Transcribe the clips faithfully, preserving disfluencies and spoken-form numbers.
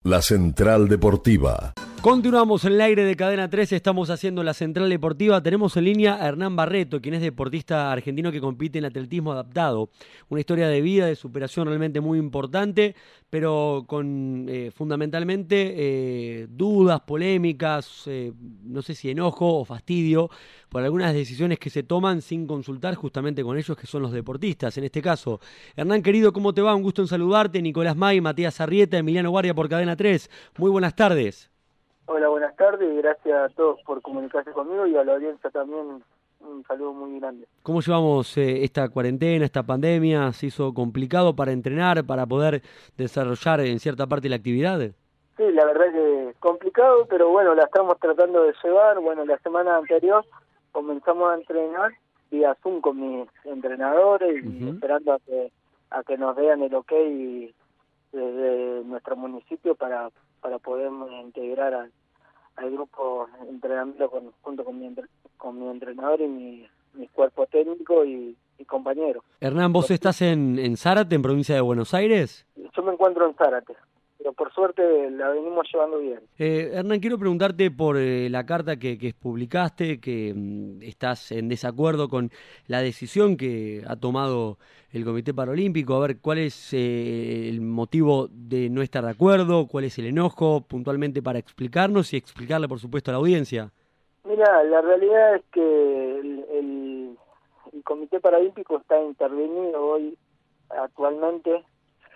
La Central Deportiva. Continuamos en el aire de Cadena trece, estamos haciendo la Central Deportiva. Tenemos en línea a Hernán Barreto, quien es deportista argentino que compite en atletismo adaptado. Una historia de vida, de superación realmente muy importante, pero con eh, fundamentalmente eh, dudas, polémicas, eh, no sé si enojo o fastidio por algunas decisiones que se toman sin consultar justamente con ellos, que son los deportistas. En este caso, Hernán querido, ¿cómo te va? Un gusto en saludarte. Nicolás May, Matías Arrieta, Emiliano Guardia por Cadena tres. Muy buenas tardes. Hola, buenas tardes y gracias a todos por comunicarse conmigo y a la audiencia también un saludo muy grande. ¿Cómo llevamos eh, esta cuarentena, esta pandemia? ¿Se hizo complicado para entrenar, para poder desarrollar en cierta parte la actividad? Sí, la verdad que es complicado, pero bueno, la estamos tratando de llevar. Bueno, la semana anterior comenzamos a entrenar vía Zoom con mis entrenadores y Uh-huh. esperando a que, a que nos vean el ok desde nuestro municipio para, para poder integrar al al grupo de entrenamiento con, junto con mi, entre, con mi entrenador y mi, mi cuerpo técnico y, y compañero. Hernán, ¿vos estás en, en Zárate, en provincia de Buenos Aires? Yo me encuentro en Zárate, pero por suerte la venimos llevando bien. Eh, Hernán, quiero preguntarte por eh, la carta que, que publicaste, que mm, estás en desacuerdo con la decisión que ha tomado el Comité Paralímpico. A ver, ¿cuál es eh, el motivo de no estar de acuerdo? ¿Cuál es el enojo puntualmente para explicarnos y explicarle, por supuesto, a la audiencia? Mira, la realidad es que el, el, el Comité Paralímpico está intervenido hoy actualmente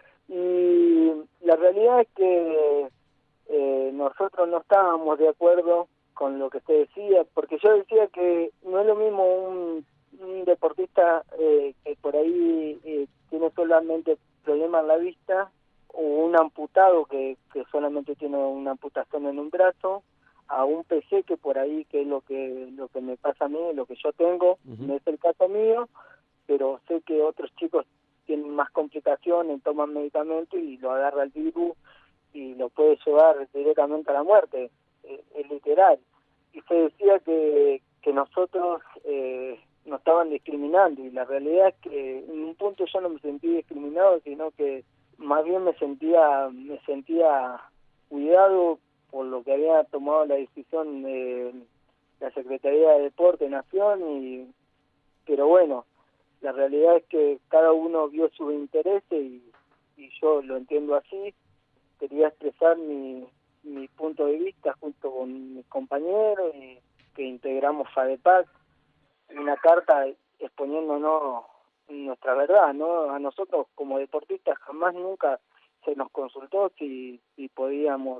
y la realidad es que eh, nosotros no estábamos de acuerdo con lo que se decía, porque yo decía que no es lo mismo un, un deportista eh, que por ahí eh, tiene solamente problemas en la vista o un amputado que, que solamente tiene una amputación en un brazo, a un P C que por ahí, que es lo que lo que me pasa a mí, lo que yo tengo, Uh-huh. no es el caso mío, pero sé que otros chicos tienen más complicaciones, toman medicamentos y lo agarra el virus y lo puede llevar directamente a la muerte, es, es literal. Y se decía que, que nosotros eh, nos estaban discriminando y la realidad es que en un punto yo no me sentí discriminado, sino que más bien me sentía me sentía cuidado por lo que había tomado la decisión de la Secretaría de Deporte Nación, y pero bueno, la realidad es que cada uno vio sus intereses y, y yo lo entiendo así. Quería expresar mi, mi punto de vista junto con mis compañeros y que integramos FADEPAC, una carta exponiéndonos nuestra verdad, ¿no? A nosotros como deportistas jamás nunca se nos consultó si, si podíamos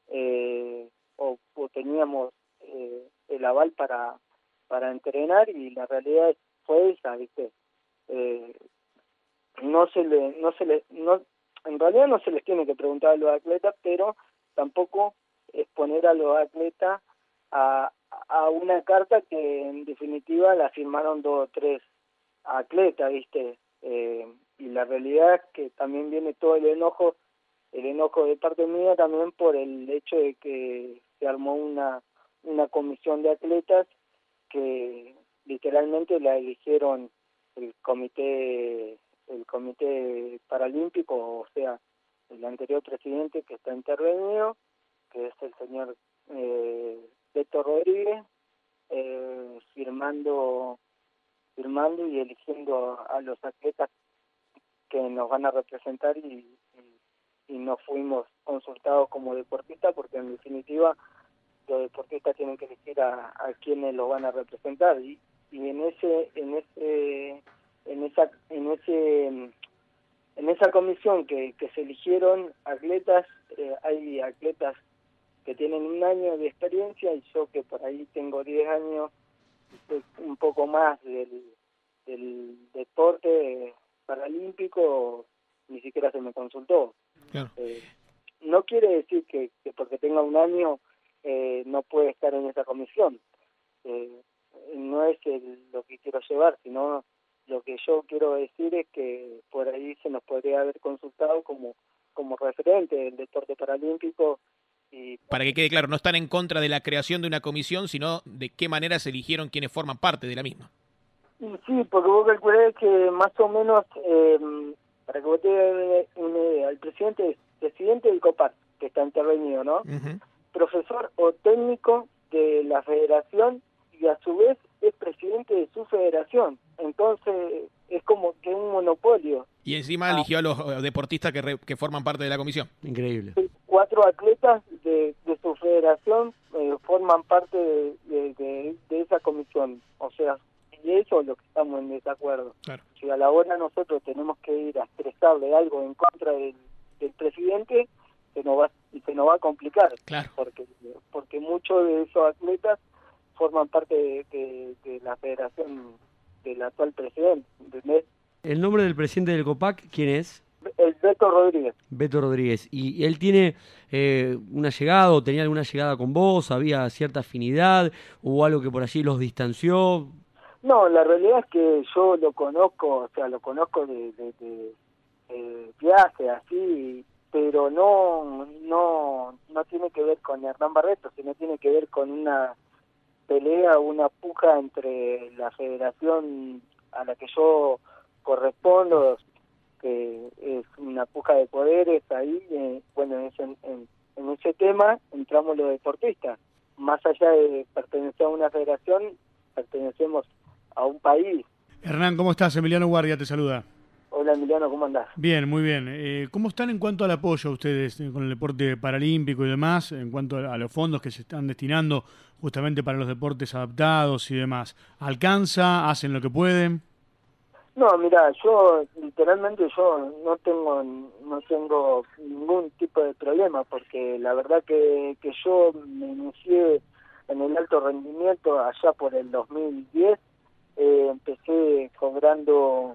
eh, o, o teníamos eh, el aval para para entrenar, y la realidad fue esa, ¿viste? Eh, no se le no se le no en realidad no se les tiene que preguntar a los atletas, pero tampoco exponer a los atletas a, a una carta que en definitiva la firmaron dos o tres atletas, ¿viste? Eh, y la realidad es que también viene todo el enojo, el enojo de parte mía también por el hecho de que se armó una, una comisión de atletas que literalmente la eligieron el comité el comité paralímpico, o sea, el anterior presidente que está intervenido, que es el señor eh, Beto Rodríguez, eh, firmando firmando y eligiendo a los atletas que nos van a representar, y, y, y no fuimos consultados como deportistas, porque en definitiva los deportistas tienen que elegir a, a quienes los van a representar, y, y en ese en ese en esa en ese en esa comisión que, que se eligieron atletas, eh, hay atletas que tienen un año de experiencia y yo que por ahí tengo diez años, un poco más del, del deporte paralímpico, ni siquiera se me consultó. Claro. Eh, no quiere decir que, que porque tenga un año eh, no puede estar en esa comisión. Eh, no es el, lo que quiero llevar, sino lo que yo quiero decir es que por ahí se nos podría haber consultado como, como referente del deporte paralímpico. Y para que quede claro, no están en contra de la creación de una comisión, sino de qué manera se eligieron quienes forman parte de la misma. Sí, porque vos calculás que más o menos, eh, para que vos te des una idea, el presidente, presidente del COPAR que está intervenido, ¿no? Uh-huh. Profesor o técnico de la federación y a su vez es presidente de su federación. Entonces es como que un monopolio. Y encima ah. eligió a los eh, deportistas que, re, que forman parte de la comisión. Increíble. Cuatro atletas de, de su federación eh, forman parte de, de, de, de esa comisión. O sea, y eso es lo que estamos en desacuerdo. Claro. Si a la hora nosotros tenemos que ir a expresarle algo en contra del, del presidente, se nos va se nos va a complicar. Claro. Porque porque muchos de esos atletas forman parte de, de, de la federación del actual presidente, ¿entendés? ¿El nombre del presidente del COPAC quién es? El Beto Rodríguez. Beto Rodríguez. ¿Y él tiene eh, una llegada o tenía alguna llegada con vos? ¿Había cierta afinidad? ¿Hubo algo que por allí los distanció? No, la realidad es que yo lo conozco, o sea, lo conozco de, de, de, de viaje, así, pero no, no, no tiene que ver con Hernán Barreto, sino tiene que ver con una pelea, una puja entre la federación a la que yo correspondo, que es una puja de poderes ahí, eh, bueno, en ese, en, en ese tema entramos los deportistas. Más allá de pertenecer a una federación, pertenecemos a un país. Hernán, ¿cómo estás? Emiliano Guardia te saluda. Hola Emiliano, ¿cómo andás? Bien, muy bien. Eh, ¿Cómo están en cuanto al apoyo ustedes eh, con el deporte paralímpico y demás, en cuanto a, a los fondos que se están destinando justamente para los deportes adaptados y demás? ¿Alcanza? ¿Hacen lo que pueden? No, mira, yo literalmente yo no tengo no tengo ningún tipo de problema, porque la verdad que, que yo me inicié en el alto rendimiento allá por el dos mil diez, eh, empecé cobrando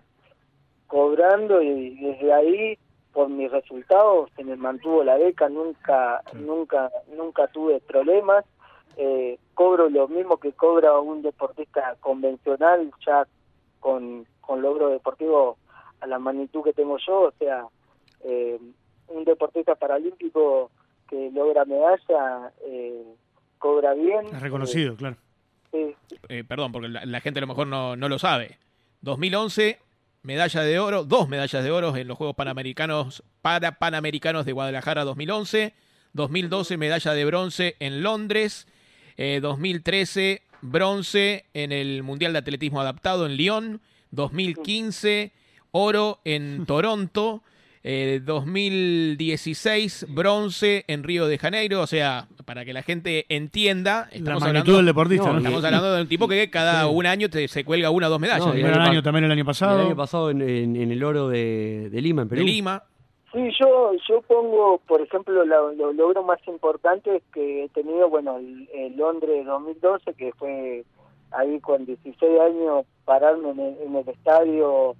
cobrando y desde ahí por mis resultados se me mantuvo la beca, nunca sí. nunca nunca tuve problemas, eh, cobro lo mismo que cobra un deportista convencional ya con con logro deportivo a la magnitud que tengo yo, o sea, eh, un deportista paralímpico que logra medalla eh, cobra bien. Es reconocido, eh, claro. Sí. Eh, perdón, porque la, la gente a lo mejor no, no lo sabe. dos mil once, medalla de oro, dos medallas de oro en los Juegos Panamericanos, para Panamericanos de Guadalajara dos mil once, dos mil doce medalla de bronce en Londres, eh, dos mil trece bronce en el Mundial de Atletismo Adaptado en Lyon, dos mil quince oro en Toronto, eh, dos mil dieciséis bronce en Río de Janeiro. O sea, para que la gente entienda, estamos la magnitud hablando, del deportista, no, ¿no? estamos hablando de un tipo que cada sí. un año te, se cuelga una o dos medallas. No, el el primer año año pa- también el año pasado. El año pasado en, en, en el oro de, de Lima, en Perú. De Lima. Sí, yo yo pongo, por ejemplo, los lo logros más importantes que he tenido, bueno, el, el Londres dos mil doce, que fue ahí con dieciséis años, pararme en el, en el estadio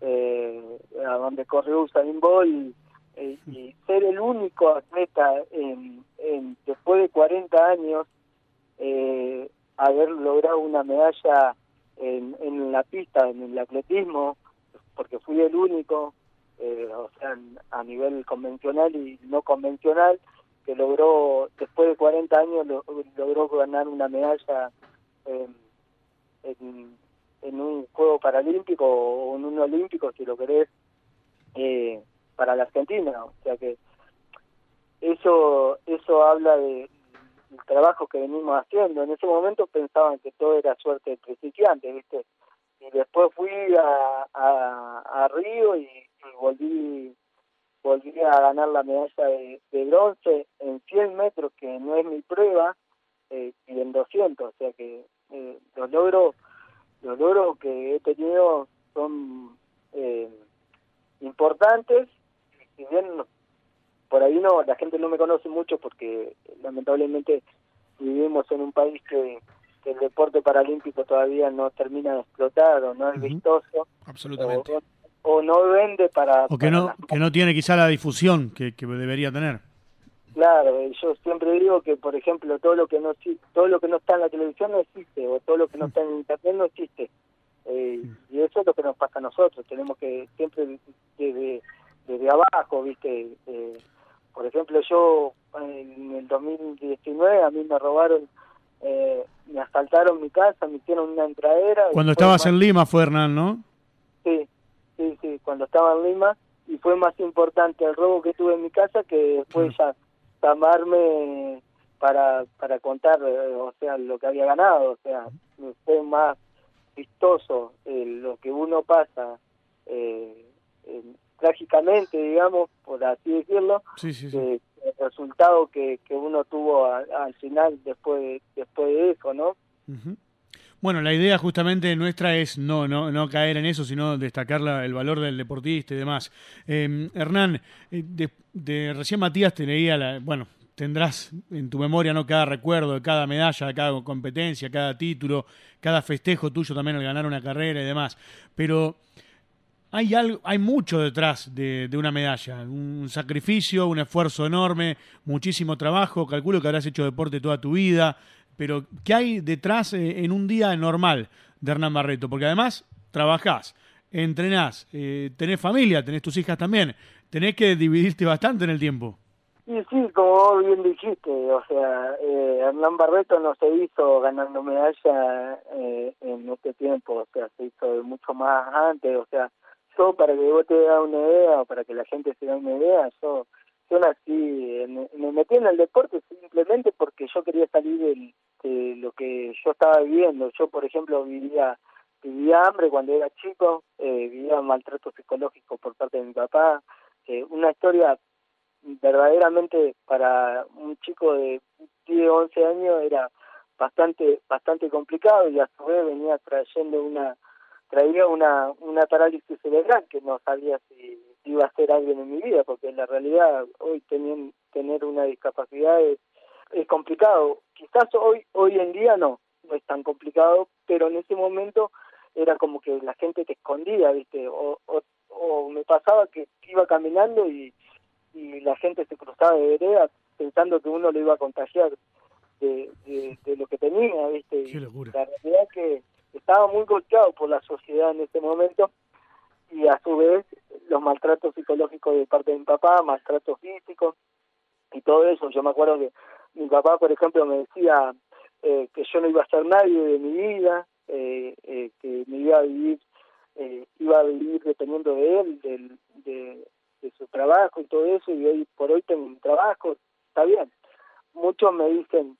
eh, a donde corrió Usain Bolt eh, y ser el único atleta en, en después de cuarenta años eh, haber logrado una medalla en, en la pista, en el atletismo, porque fui el único. Eh, o sea, a nivel convencional y no convencional, que logró, después de cuarenta años, lo, logró ganar una medalla eh, en, en un juego paralímpico o en un olímpico, si lo querés, eh, para la Argentina. O sea que eso eso habla de, del trabajo que venimos haciendo. En ese momento pensaban que todo era suerte de principiante, ¿viste? Y después fui a, a, a Río y, y volví volví a ganar la medalla de, de bronce en cien metros, que no es mi prueba, eh, y en doscientos. O sea que eh, los logros los logros que he tenido son eh, importantes. Si bien por ahí no la gente no me conoce mucho, porque lamentablemente vivimos en un país que que el deporte paralímpico todavía no termina de explotar o no es vistoso. Absolutamente. O, o no vende para... O que para no las... que no tiene quizá la difusión que, que debería tener. Claro, yo siempre digo que, por ejemplo, todo lo que no todo lo que no está en la televisión no existe, o todo lo que no está en internet no existe. Eh, y eso es lo que nos pasa a nosotros. Tenemos que siempre desde, desde abajo, ¿viste? Eh, por ejemplo, yo en el dos mil diecinueve a mí me robaron... Eh, me asaltaron mi casa, me hicieron una entradera. Cuando estabas más... en Lima fue, Hernán, ¿no? Sí, sí, sí, cuando estaba en Lima, y fue más importante el robo que tuve en mi casa que después uh-huh. ya llamarme para para contar, eh, o sea, lo que había ganado, o sea, fue más vistoso eh, lo que uno pasa eh, eh, trágicamente, digamos, por así decirlo, Sí, sí, sí. que el resultado que, que uno tuvo a, al final después de, después de eso, ¿no? Uh-huh. Bueno, la idea justamente nuestra es no no no caer en eso, sino destacar la, el valor del deportista y demás. Eh, Hernán, eh, de, de recién Matías te leía, la, bueno, tendrás en tu memoria no cada recuerdo de cada medalla, de cada competencia, cada título, cada festejo tuyo también al ganar una carrera y demás, pero hay algo, hay mucho detrás de, de una medalla, un sacrificio, un esfuerzo enorme, muchísimo trabajo, calculo que habrás hecho deporte toda tu vida, pero ¿qué hay detrás eh, en un día normal de Hernán Barreto? Porque además trabajás, entrenás, eh, tenés familia, tenés tus hijas también, tenés que dividirte bastante en el tiempo. Y sí, como vos bien dijiste, o sea, eh, Hernán Barreto no se hizo ganando medalla eh, en este tiempo, o sea, se hizo mucho más antes, o sea, yo para que vos te das una idea, o para que la gente se dé una idea, yo, yo nací, me, me metí en el deporte simplemente porque yo quería salir del, de lo que yo estaba viviendo. Yo, por ejemplo, vivía vivía hambre cuando era chico, eh, vivía maltrato psicológico por parte de mi papá, eh, una historia verdaderamente para un chico de diez, once años era bastante bastante complicado, y a su vez venía trayendo una traía una una parálisis cerebral que no sabía si iba a ser alguien en mi vida, porque en la realidad hoy tener tener una discapacidad es, es complicado. Quizás hoy hoy en día no no es tan complicado, pero en ese momento era como que la gente te escondía, ¿viste? O, o, o me pasaba que iba caminando y y la gente se cruzaba de vereda pensando que uno le iba a contagiar de, de, de lo que tenía, ¿viste? Qué locura. La realidad es que estaba muy golpeado por la sociedad en ese momento, y a su vez los maltratos psicológicos de parte de mi papá, maltratos físicos y todo eso. Yo me acuerdo que mi papá, por ejemplo, me decía eh, que yo no iba a ser nadie de mi vida, eh, eh, que me iba a vivir eh, iba a vivir dependiendo de él, del, de de su trabajo y todo eso, y hoy por hoy tengo un trabajo, está bien. Muchos me dicen,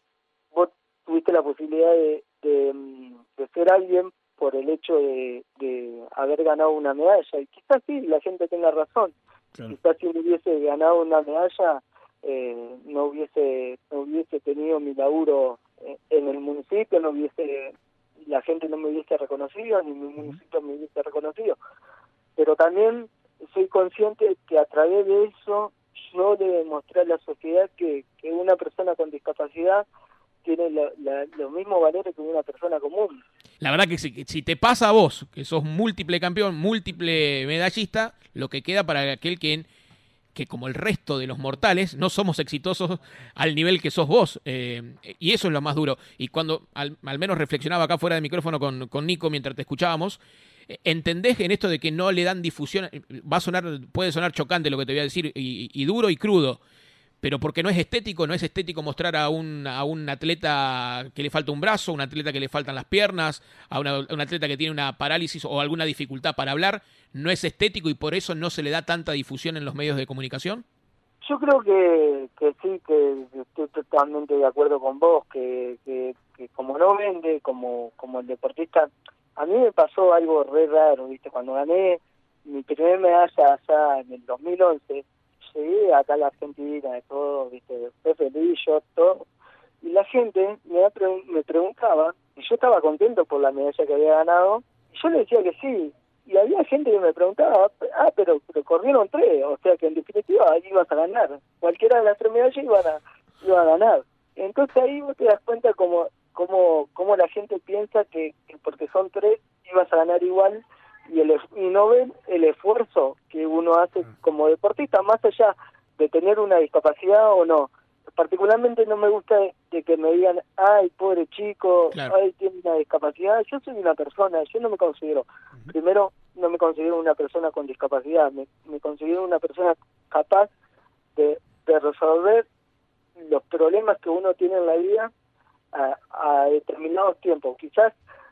vos tuviste la posibilidad de, de, de ser alguien por el hecho de, de haber ganado una medalla, y quizás sí, la gente tenga razón. Claro. Quizás si no hubiese ganado una medalla, eh, no hubiese no hubiese tenido mi laburo en el municipio, no hubiese la gente no me hubiese reconocido, ni mi municipio me hubiese reconocido. Pero también soy consciente que a través de eso yo le demostré a la sociedad que, que una persona con discapacidad tiene la, la, los mismos valores que una persona común. La verdad que si, si te pasa a vos, que sos múltiple campeón, múltiple medallista, lo que queda para aquel que, que como el resto de los mortales, no somos exitosos al nivel que sos vos. Eh, y eso es lo más duro. Y cuando al, al menos reflexionaba acá fuera del micrófono con, con Nico mientras te escuchábamos, ¿entendés en esto de que no le dan difusión? Va a sonar, puede sonar chocante lo que te voy a decir, y, y duro y crudo, pero porque no es estético, no es estético mostrar a un, a un atleta que le falta un brazo, a un atleta que le faltan las piernas, a, una, a un atleta que tiene una parálisis o alguna dificultad para hablar, no es estético y por eso no se le da tanta difusión en los medios de comunicación. Yo creo que, que sí, que estoy totalmente de acuerdo con vos, que, que, que como no vende, como, como el deportista. A mí me pasó algo re raro, ¿viste? Cuando gané mi primer medalla allá en el dos mil once, llegué acá a la Argentina, todo, ¿viste? Fue feliz, yo, todo. Y la gente me, me preguntaba, y yo estaba contento por la medalla que había ganado, y yo le decía que sí. Y había gente que me preguntaba, ah, pero, pero corrieron tres, o sea que en definitiva ahí ibas a ganar. Cualquiera de las tres medallas iban a, iba a ganar. Entonces ahí vos te das cuenta como... Cómo, cómo la gente piensa que, que porque son tres ibas a ganar igual, y, el, y no ven el esfuerzo que uno hace como deportista, más allá de tener una discapacidad o no. Particularmente no me gusta de, de que me digan, ay, pobre chico, claro, ay, tiene una discapacidad. Yo soy una persona, yo no me considero, uh-huh. primero, no me considero una persona con discapacidad, me, me considero una persona capaz de, de resolver los problemas que uno tiene en la vida A, a determinados tiempos, quizás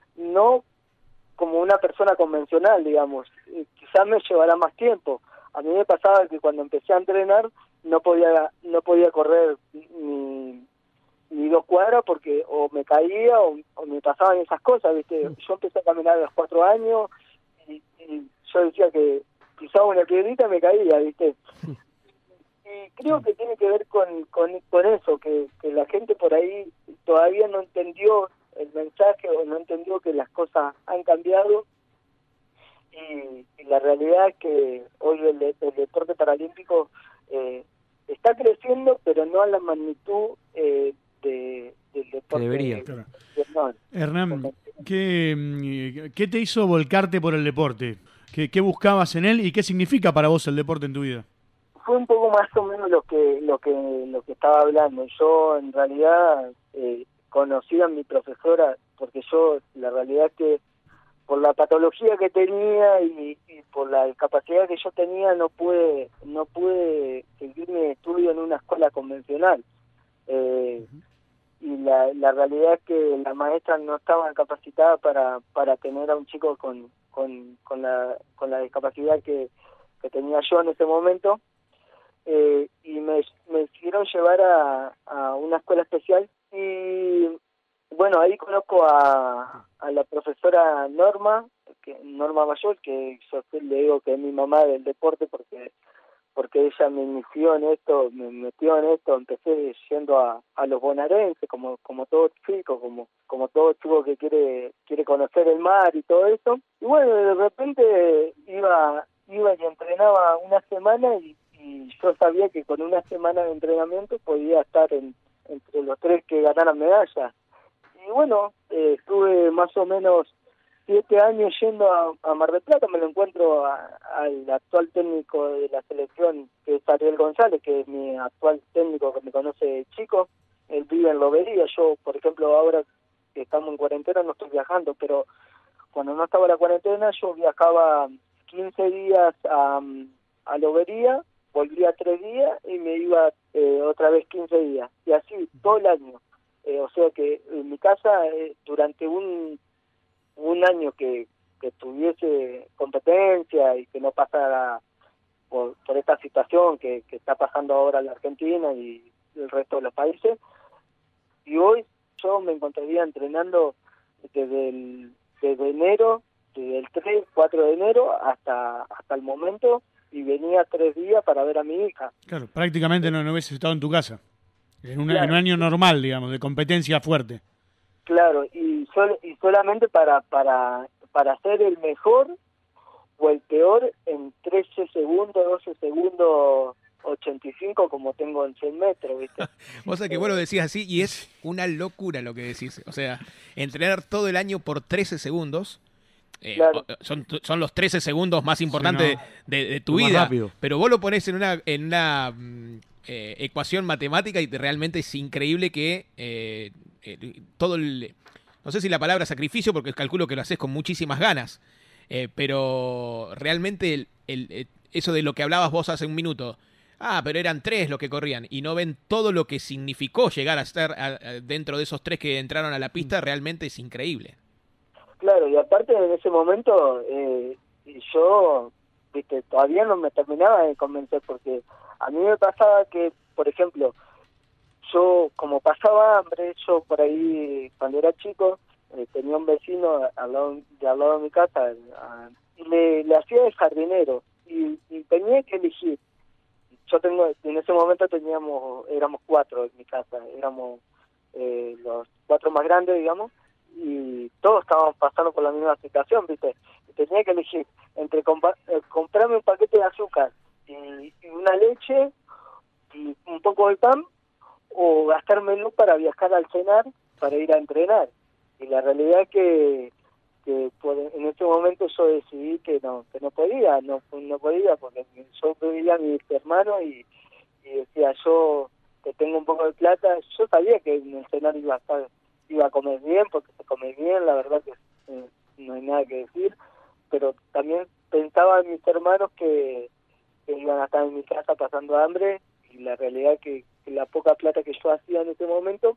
no como una persona convencional, digamos, eh, quizás me llevará más tiempo. A mí me pasaba que cuando empecé a entrenar no podía no podía correr ni, ni dos cuadras porque o me caía o, o me pasaban esas cosas, ¿viste? Yo empecé a caminar a los cuatro años y, y yo decía que pisaba una piedrita y me caía, ¿viste? Y creo que tiene que ver con, con, con eso, que, que la gente por ahí todavía no entendió el mensaje o no entendió que las cosas han cambiado. Y, y la realidad es que hoy el, el deporte paralímpico eh, está creciendo, pero no a la magnitud eh, de, del deporte. Que debería. De, Claro. de, no, Hernán, ¿qué, ¿qué te hizo volcarte por el deporte? ¿Qué, ¿Qué buscabas en él y qué significa para vos el deporte en tu vida? Fue un poco más o menos lo que lo que lo que estaba hablando. Yo en realidad eh, conocí a mi profesora porque yo la realidad es que por la patología que tenía y, y por la discapacidad que yo tenía no pude no pude seguir mi estudio en una escuela convencional. Eh, y la, la realidad es que las maestras no estaban capacitadas para para tener a un chico con con, con la con la discapacidad que, que tenía yo en ese momento. Eh, y me, me hicieron llevar a, a una escuela especial y bueno, ahí conozco a, a la profesora Norma, que Norma Mayor, que yo le digo que es mi mamá del deporte porque porque ella me inició en esto, me metió en esto, empecé yendo a, a los bonaerenses, como como todo chico, como como todo chico que quiere quiere conocer el mar y todo eso. Y bueno, de repente iba iba y entrenaba una semana y y yo sabía que con una semana de entrenamiento podía estar en, entre los tres que ganaran medallas. Y bueno, eh, estuve más o menos siete años yendo a, a Mar del Plata, me lo encuentro a, al actual técnico de la selección, que es Ariel González, que es mi actual técnico que me conoce de chico. Él vive en Lobería. Yo, por ejemplo, ahora que estamos en cuarentena no estoy viajando, pero cuando no estaba la cuarentena yo viajaba quince días a, a Lobería, volvía tres días y me iba eh, otra vez quince días, y así todo el año. Eh, o sea que en mi casa, eh, durante un un año que, que tuviese competencia y que no pasara por, por esta situación que, que está pasando ahora en la Argentina y el resto de los países, y hoy yo me encontraría entrenando desde el, desde enero, desde el tres, cuatro de enero hasta hasta el momento, y venía tres días para ver a mi hija. Claro, prácticamente no, no hubieses estado en tu casa. En, una, Claro. en un año normal, digamos, de competencia fuerte. Claro, y sol, y solamente para para para ser el mejor o el peor en trece segundos, doce segundos, ochenta y cinco, como tengo en cien metros, ¿viste? Vos sabés que vos lo decís así y es una locura lo que decís. O sea, entrenar todo el año por trece segundos. Eh, Claro. son, son los trece segundos más importantes Sí, no. de, de tu Más vida. rápido. Pero vos lo ponés en una, en una mm, eh, ecuación matemática y te- realmente es increíble que eh, eh, todo el... No sé si la palabra sacrificio, porque calculo que lo haces con muchísimas ganas. Eh, pero realmente el, el- eh, eso de lo que hablabas vos hace un minuto. Ah, pero eran tres los que corrían y no ven todo lo que significó llegar a estar a- a- dentro de esos tres que entraron a la pista. Realmente es increíble. Claro, y aparte en ese momento eh, yo, viste, todavía no me terminaba de convencer, porque a mí me pasaba que, por ejemplo, yo como pasaba hambre, yo por ahí cuando era chico eh, tenía un vecino al lado, de al lado de mi casa, a- y le, le hacía de jardinero y, y tenía que elegir. Yo tengo, en ese momento teníamos, éramos cuatro en mi casa, éramos eh, los cuatro más grandes, digamos, y todos estábamos pasando por la misma situación, ¿viste? Y tenía que elegir entre compa- eh, comprarme un paquete de azúcar y, y una leche y un poco de pan, o gastármelo para viajar al cenar para ir a entrenar. Y la realidad es que, que por, en ese momento yo decidí que no que no podía, no no podía, porque yo veía a mis hermanos y, y decía, yo que tengo un poco de plata, yo sabía que en el cenar iba a estar, iba a comer bien, porque se come bien, la verdad que eh, no hay nada que decir, pero también pensaba en mis hermanos que, que iban a estar en mi casa pasando hambre, y la realidad que, que la poca plata que yo hacía en ese momento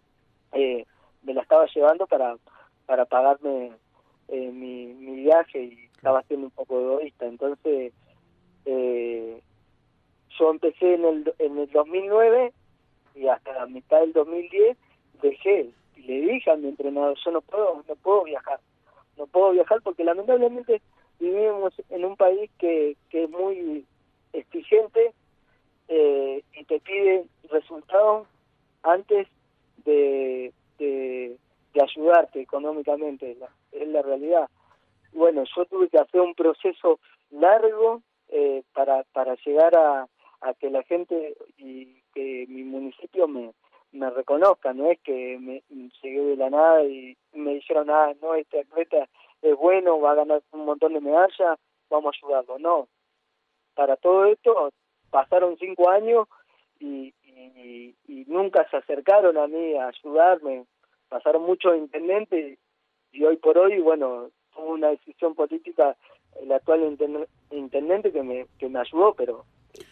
eh, me la estaba llevando para para pagarme eh, mi, mi viaje, y estaba siendo un poco egoísta. Entonces eh, yo empecé en el, en el dos mil nueve y hasta la mitad del dos mil diez dejé, y le dije a mi entrenador, yo no puedo, no puedo viajar, no puedo viajar porque lamentablemente vivimos en un país que, que es muy exigente eh, y te pide resultados antes de, de, de ayudarte económicamente, es la, es la realidad. Bueno, yo tuve que hacer un proceso largo eh, para para llegar a, a que la gente y que mi municipio me, me reconozca, no es que me llegué de la nada y me dijeron, ah, no, este atleta es bueno, va a ganar un montón de medallas, vamos a ayudarlo. No, para todo esto pasaron cinco años y, y, y nunca se acercaron a mí a ayudarme, pasaron muchos intendentes y hoy por hoy, bueno, tuvo una decisión política el actual intendente que me que me ayudó, pero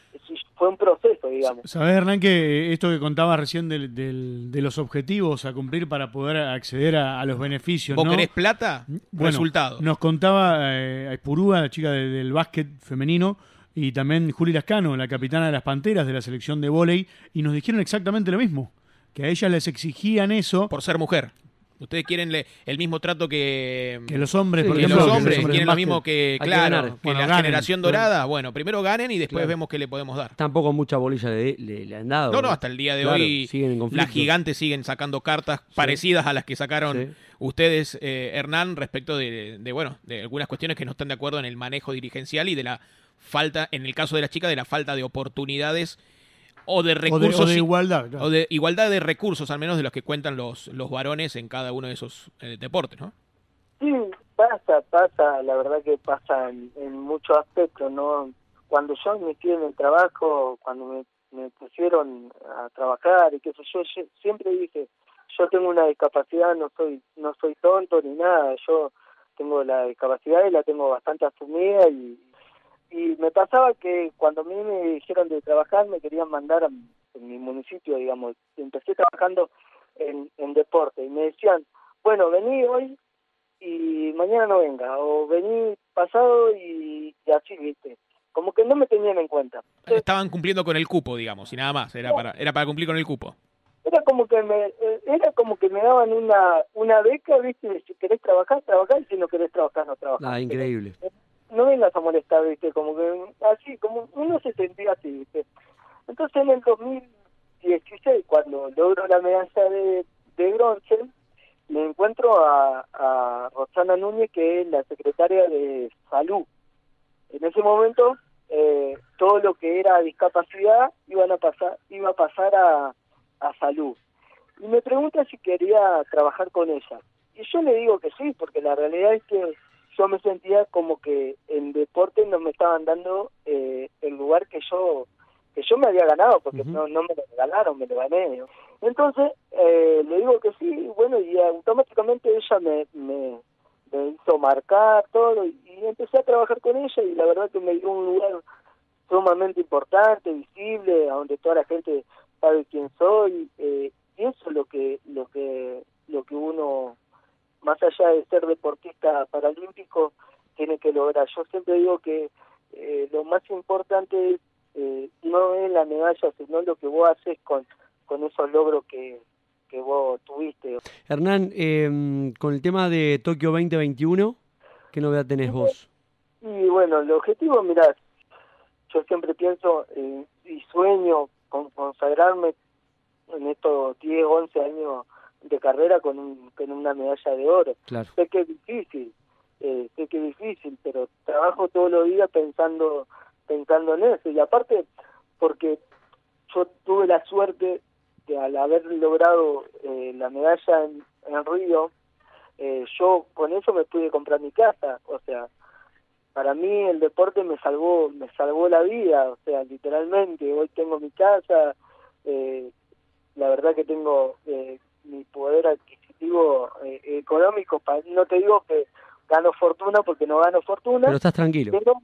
fue un proceso, digamos. ¿Sabés, Hernán, que esto que contabas recién del, del, de los objetivos a cumplir para poder acceder a, a los beneficios, ¿Vos ¿no? querés plata? Bueno, Resultados. Nos contaba eh, Purúa, la chica de, del básquet femenino, y también Juli Lascano, la capitana de las Panteras de la selección de vóley, y nos dijeron exactamente lo mismo, que a ellas les exigían eso. Por ser mujer. Ustedes quieren le, el mismo trato que, que los hombres, sí, por que ejemplo, los hombres, que los quieren lo básquet. mismo que, Hay claro, que ganar. que Bueno, la ganen. generación dorada. Bueno, primero ganen y después Claro. vemos qué le podemos dar. Tampoco mucha bolilla le, le, le han dado. No, no, hasta el día de Claro, hoy siguen en conflicto. las gigantes siguen sacando cartas parecidas a las que sacaron Sí. ustedes, eh, Hernán, respecto de, de, bueno, de algunas cuestiones que no están de acuerdo en el manejo dirigencial y de la falta, en el caso de las chicas, de la falta de oportunidades o de O de, recursos. o de y- igualdad. Claro. o de igualdad de recursos, al menos de los que cuentan los, los varones en cada uno de esos eh, deportes, ¿no? Sí, pasa, pasa, la verdad que pasa en, en muchos aspectos, ¿no? Cuando yo me metí en el trabajo, cuando me, me pusieron a trabajar y qué sé yo, yo siempre dije, yo tengo una discapacidad, no soy no soy tonto ni nada, yo tengo la discapacidad y la tengo bastante asumida y, y me pasaba que cuando a mí me dijeron de trabajar me querían mandar a, en mi municipio, digamos, empecé trabajando en, en deporte y me decían, bueno, vení hoy y mañana no venga, o vení pasado y, y así, viste, como que no me tenían en cuenta. Entonces, Estaban cumpliendo con el cupo, digamos, y nada más, era para, era para cumplir con el cupo. era como que me eh, era como que me daban una una beca, viste, de si querés trabajar, trabajar, y si no querés trabajar, no trabajar. Ah, increíble. Pero, eh, no vengas a molestar, viste, como que así, como uno se sentía así, viste. Entonces en el dos mil dieciséis, cuando logro la medalla de, de bronce, me encuentro a, a Roxana Núñez, que es la secretaria de Salud. En ese momento, eh, todo lo que era discapacidad iban a pasar, iba a pasar a, a Salud. Y me pregunta si quería trabajar con ella. Y yo le digo que sí, porque la realidad es que yo me sentía como que en deporte no me estaban dando eh, el lugar que yo que yo me había ganado, porque Uh-huh. no, no me lo regalaron, me lo gané. Entonces, eh, le digo que sí, bueno, y automáticamente ella me, me, me hizo marcar todo, y, y empecé a trabajar con ella, y la verdad que me dio un lugar sumamente importante, visible, a donde toda la gente sabe quién soy, eh, y eso es lo que, lo que, lo que uno, más allá de ser deportista paralímpico, tiene que lograr. Yo siempre digo que eh, lo más importante es Eh, no es la medalla, sino lo que vos haces con, con esos logros que, que vos tuviste. Hernán, eh, con el tema de Tokio veinte veintiuno, ¿qué novedad tenés vos? Y bueno, el objetivo, mirá, yo siempre pienso eh, y sueño con consagrarme en estos diez, once años de carrera con, un, con una medalla de oro. Claro. Sé que es difícil, eh, sé que es difícil, pero trabajo todos los días pensando pensando en eso, y aparte porque yo tuve la suerte de, al haber logrado eh, la medalla en, en Río, eh, yo con eso me pude comprar mi casa. O sea, para mí el deporte me salvó me salvó la vida, o sea, literalmente. Hoy tengo mi casa, eh, la verdad que tengo eh, mi poder adquisitivo eh, económico, pa, no te digo que gano fortuna porque no gano fortuna, Pero estás tranquilo. pero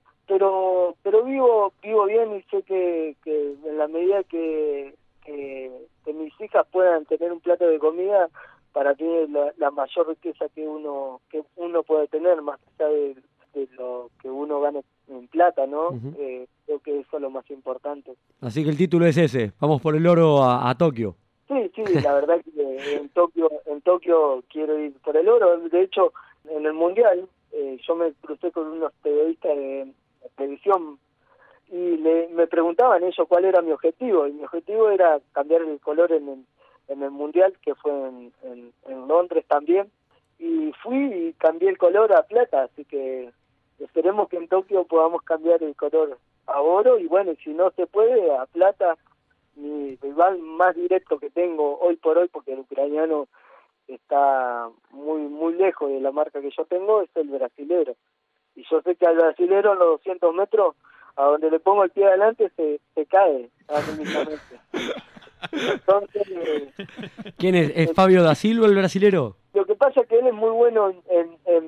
pero pero vivo vivo bien, y sé que, que en la medida que, que que mis hijas puedan tener un plato de comida, para mí es la, la mayor riqueza que uno que uno puede tener, más allá de, de lo que uno gane en plata, ¿no? Uh-huh. eh, creo que eso es lo más importante. Así que el título es ese, vamos por el oro a, a Tokio. Sí, sí, la verdad que en Tokio, en Tokio quiero ir por el oro. De hecho, en el Mundial eh, yo me crucé con unos periodistas de televisión y le, me preguntaban ellos cuál era mi objetivo, y mi objetivo era cambiar el color en el, en el Mundial, que fue en, en, en Londres también, y fui y cambié el color a plata, así que esperemos que en Tokio podamos cambiar el color a oro, y bueno, si no se puede, a plata. Mi rival más directo que tengo hoy por hoy, porque el ucraniano está muy muy lejos de la marca que yo tengo, es el brasilero. Y yo sé que al brasilero en los doscientos metros, a donde le pongo el pie adelante, se, se cae anímicamente. Entonces, eh, ¿Quién es? ¿Es Fabio da Silva el brasilero? Lo que pasa es que él es muy bueno en, en, en,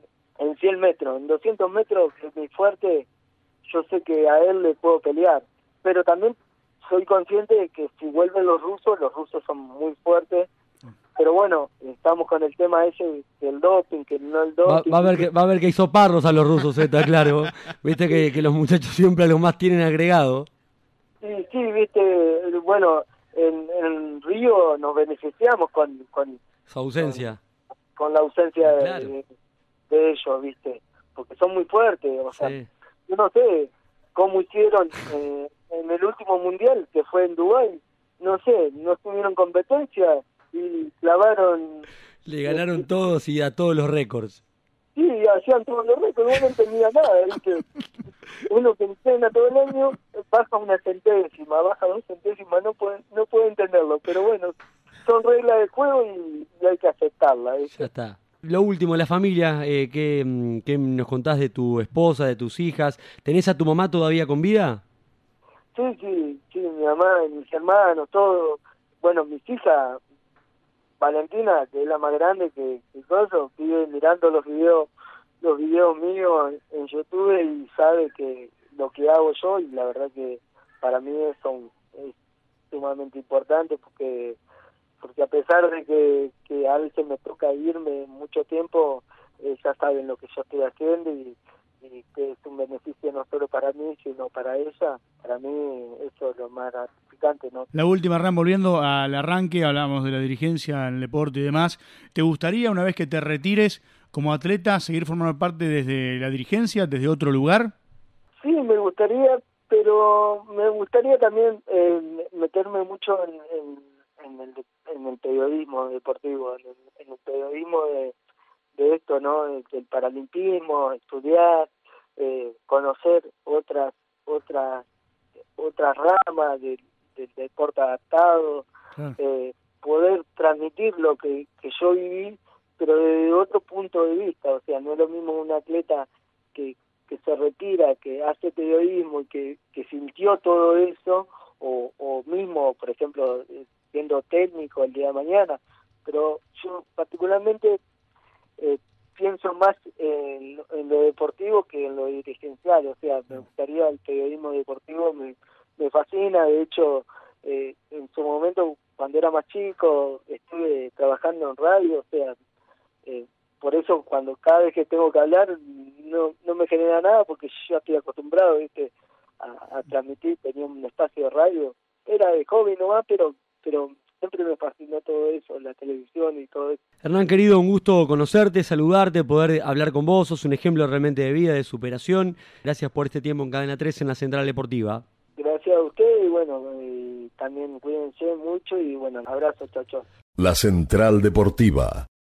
en cien metros. En doscientos metros, que es muy fuerte, yo sé que a él le puedo pelear. Pero también soy consciente de que si vuelven los rusos, los rusos son muy fuertes. Pero bueno, estamos con el tema ese del doping, que no el doping. Va, va, a ver que, va a ver que hizo parros a los rusos, está claro. Viste que, que los muchachos siempre a los más tienen agregado. Sí, sí, viste, bueno, en, en Río nos beneficiamos con, con su ausencia. Con, con la ausencia claro. de, de ellos, viste, porque son muy fuertes. O sea, sí. Yo no sé cómo hicieron eh, en el último mundial, que fue en Dubái, no sé, no tuvieron competencia y clavaron... Le ganaron eh, todos y a todos los récords. Sí, hacían todos los récords, uno no entendía nada, ¿viste? Uno que entrena todo el año, baja una centésima, baja dos centésimas, no puede, no puede entenderlo, pero bueno, son reglas del juego y, y hay que aceptarla, ¿viste? Ya está. Lo último, la familia, eh, ¿qué, ¿qué nos contás de tu esposa, de tus hijas? ¿Tenés a tu mamá todavía con vida? Sí, sí, sí, mi mamá, mis hermanos, todo. Bueno, mis hijas, Valentina, que es la más grande que, que todo eso, vive mirando los videos, los videos míos en YouTube y sabe que lo que hago yo, y la verdad que para mí eso es sumamente importante, porque porque a pesar de que, que a veces me toca irme mucho tiempo, eh, ya saben lo que yo estoy haciendo y, y que es un beneficio no solo para mí, sino para ella. Para mí eso es lo más gratificante, ¿no? La última, Hernán, volviendo al arranque, hablamos de la dirigencia en el deporte y demás. ¿Te gustaría, una vez que te retires como atleta, seguir formando parte desde la dirigencia, desde otro lugar? Sí, me gustaría, pero me gustaría también eh, meterme mucho en, en en el en el periodismo deportivo, en el, en el periodismo de, de esto, ¿no? Del paralimpismo, estudiar, eh, conocer otras otras otras ramas del, del deporte adaptado, ah. eh, poder transmitir lo que, que yo viví, pero desde otro punto de vista. O sea, no es lo mismo un atleta que, que se retira, que hace periodismo y que, que sintió todo eso, o, o mismo, por ejemplo, eh, siendo técnico el día de mañana, pero yo particularmente eh, pienso más en, en lo deportivo que en lo dirigencial. O sea, me gustaría el periodismo deportivo, me, me fascina. De hecho, eh, en su momento, cuando era más chico, estuve trabajando en radio. O sea, eh, por eso cuando cada vez que tengo que hablar no, no me genera nada, porque yo estoy acostumbrado, ¿viste?, a, a transmitir. Tenía un espacio de radio, era de hobby nomás, pero pero siempre me fascinó todo eso, la televisión y todo eso. Hernán, querido, un gusto conocerte, saludarte, poder hablar con vos. Sos un ejemplo realmente de vida, de superación. Gracias por este tiempo en Cadena tres en la Central Deportiva. Gracias a usted y bueno, y también cuídense mucho y bueno, abrazo, chao, chao. La Central Deportiva.